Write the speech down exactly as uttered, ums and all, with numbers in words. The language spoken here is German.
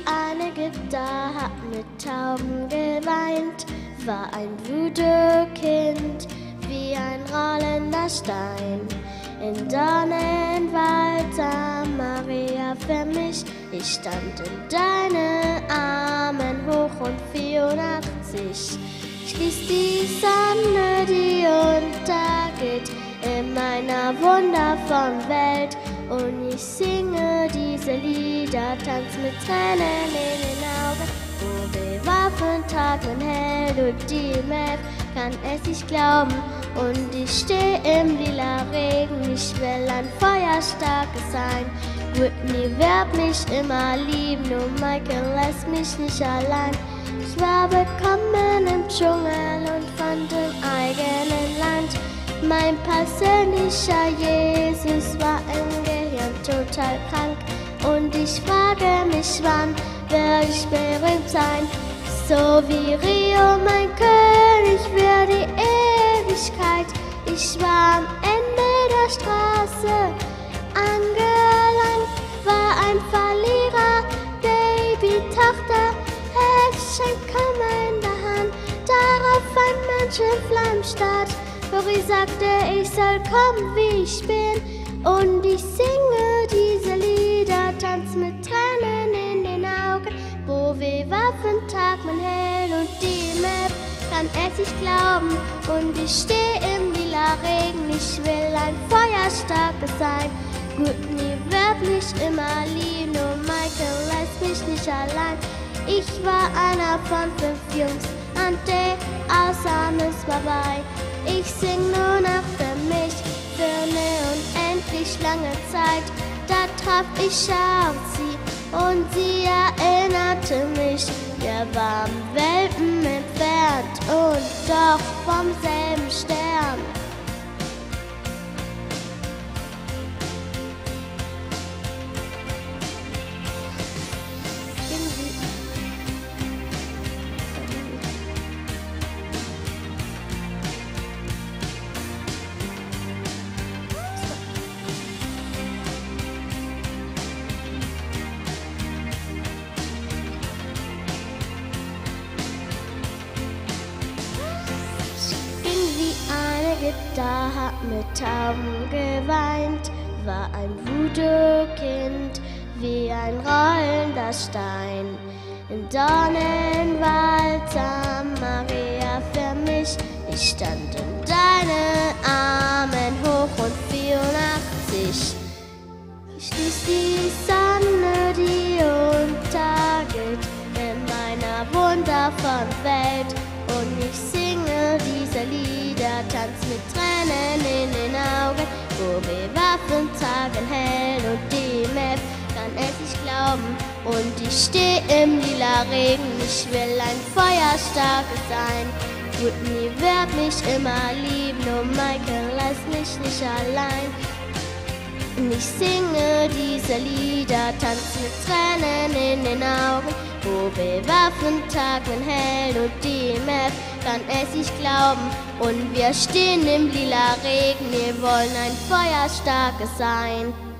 ein Ägypter hat mit Tauben geweint, war ein Voodoo-Kind, wie ein rollender Stein. In Dornenwald sah Maria für mich, ich stand in deinen Armen hoch und vierundachtzig. Ich ließ die Sonne, die untergeht, in meiner wundervollen Welt. Und ich singe diese Lieder, tanz mit Tränen in den Augen. Wo bewaffnet Tag und hell und die Map kann es nicht glauben. Und ich steh im lila Regen, ich will ein Feuerstarkes sein. Whitney wird mich immer lieben, nur Michael lässt mich nicht allein. Ich war willkommen im Dschungel und fand im eigenen Land. Mein persönlicher Jesus war im Gehirn total krank. Und ich frage mich, wann werde ich berühmt sein? So wie Rio, mein König, für die Ewigkeit. Ich war am Ende der Straße angelangt, war ein Verlierer, Babytochter, Herzschenkammer in der Hand. Darauf ein Mensch in Flammenstadt, Cory sagte, ich soll kommen, wie ich bin. Und ich singe diese Lieder, tanz mit Tränen in den Augen. Wo wir Waffentag, mein Hell und die Map kann es nicht glauben. Und ich steh im lila Regen, ich will ein Feuerstarkes sein. Whitney wird mich immer lieben, nur Michael lässt mich nicht allein. Ich war einer von fünf Jungs und der Ausnahme ist vorbei. Ich sing nur noch für mich, für eine unendlich lange Zeit. Da traf ich auf sie und sie erinnerte mich. Wir waren Welten entfernt und doch vom selben Stern. Da hat mit Tauben geweint, war ein Voodoo-Kind, wie ein rollender Stein. Im Dornenwald sah Maria für mich, ich stand in deinen Armen hoch und vierundachtzig. Ich ließ die Sonne, die untergeht, in meiner wundervollen Welt. Und ich singe diese Lieder, tanz mit Tränen in den Augen. Wo bewaffnet tagen hell und die Map kann es nicht glauben. Und ich steh im lila Regen, ich will ein Feuerstarkes sein. Whitney wird mich immer lieben, nur Michael lässt mich nicht allein. Und ich singe diese Lieder, tanz mit Tränen in den Augen. Wo bewaffnet Tag und hell und die Map kann es nicht glauben. Und wir stehen im lila Regen, wir wollen ein Feuerstarkes sein.